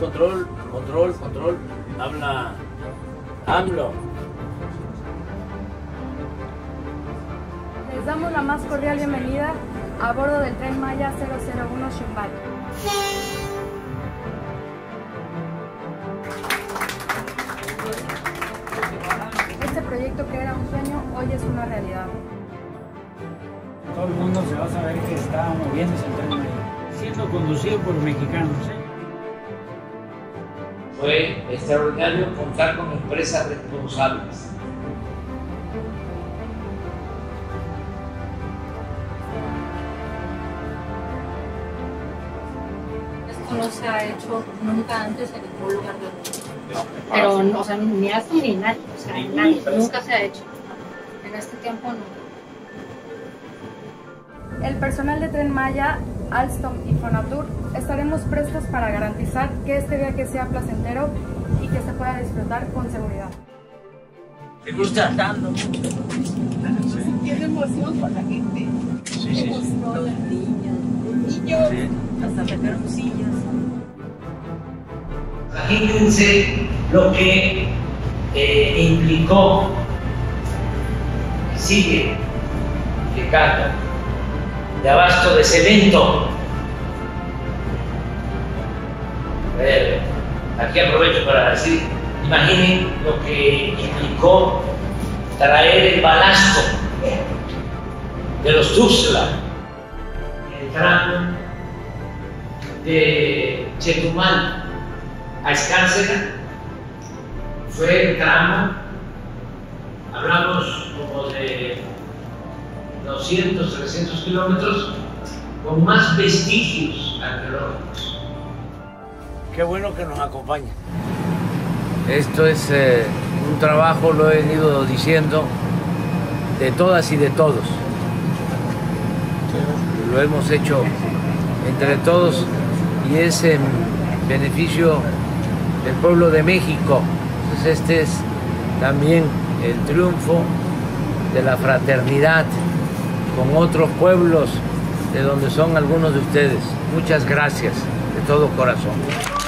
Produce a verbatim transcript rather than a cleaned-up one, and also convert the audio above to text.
control, control, control. Habla AMLO. Les damos la más cordial bienvenida a bordo del Tren Maya cero cero uno Xiumbay. Este proyecto, que era un sueño, hoy es una realidad. Todo el mundo se va a saber que está moviéndose el Tren Maya, siendo conducido por mexicanos, ¿eh? Fue extraordinario contar con empresas responsables. Esto no se ha hecho nunca antes en ningún lugar del mundo. Pero, no, o sea, ni hasta ni nadie, o sea, nadie, nunca se ha hecho. En este tiempo no. El personal de Tren Maya, Alstom y Fonatur estaremos prestos para garantizar que este viaje sea placentero y que se pueda disfrutar con seguridad. ¿Te gusta? Tiene emoción con la gente. Sí, sí. Emoción, las niñas, los niños, Sí. hasta sacaron sillas. Imagínense lo que eh, implicó, sigue, que carga de abasto de cemento. Eh, aquí aprovecho para decir, imaginen lo que implicó traer el balasto de los Tuxtla, el tramo de Chetumal a Escárcega. Fue el tramo, hablamos como de doscientos, trescientos kilómetros, con más vestigios arqueológicos. Qué bueno que nos acompaña. Esto es eh, un trabajo, lo he venido diciendo, de todas y de todos. Lo hemos hecho entre todos y es en beneficio del pueblo de México. Entonces este es también el triunfo de la fraternidad con otros pueblos de donde son algunos de ustedes. Muchas gracias de todo corazón.